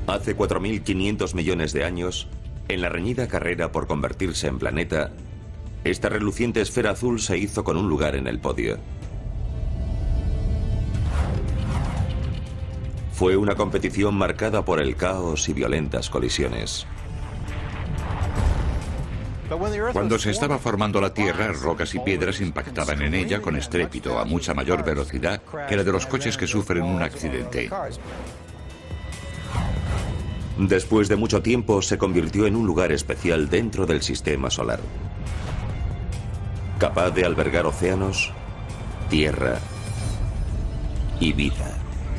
Hace 4.500 millones de años, en la reñida carrera por convertirse en planeta, esta reluciente esfera azul se hizo con un lugar en el podio. Fue una competición marcada por el caos y violentas colisiones. Cuando se estaba formando la Tierra, rocas y piedras impactaban en ella con estrépito a mucha mayor velocidad que la de los coches que sufren un accidente. Después de mucho tiempo, se convirtió en un lugar especial dentro del sistema solar. Capaz de albergar océanos, tierra y vida.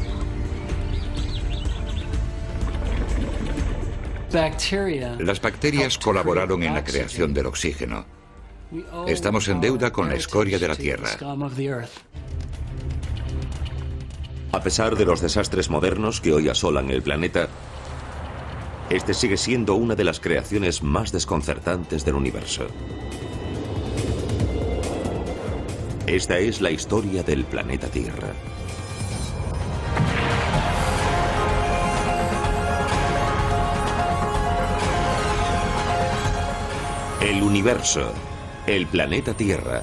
Las bacterias colaboraron en la creación del oxígeno. Estamos en deuda con la escoria de la Tierra. A pesar de los desastres modernos que hoy asolan el planeta, este sigue siendo una de las creaciones más desconcertantes del universo. Esta es la historia del planeta Tierra. El universo, el planeta Tierra.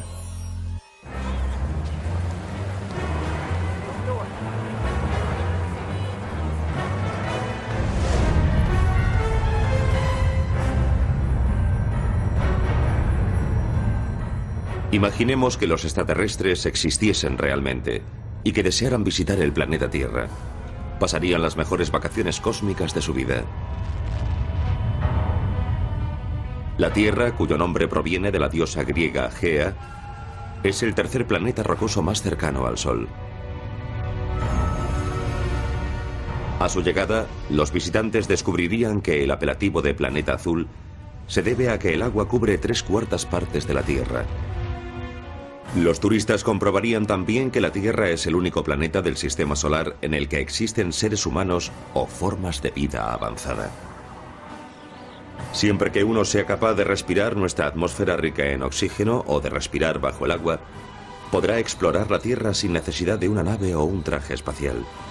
Imaginemos que los extraterrestres existiesen realmente y que desearan visitar el planeta Tierra. Pasarían las mejores vacaciones cósmicas de su vida. La Tierra, cuyo nombre proviene de la diosa griega Gea, es el tercer planeta rocoso más cercano al Sol. A su llegada, los visitantes descubrirían que el apelativo de planeta azul se debe a que el agua cubre 3/4 partes de la Tierra. Los turistas comprobarían también que la Tierra es el único planeta del sistema solar en el que existen seres humanos o formas de vida avanzada. Siempre que uno sea capaz de respirar nuestra atmósfera rica en oxígeno o de respirar bajo el agua, podrá explorar la Tierra sin necesidad de una nave o un traje espacial.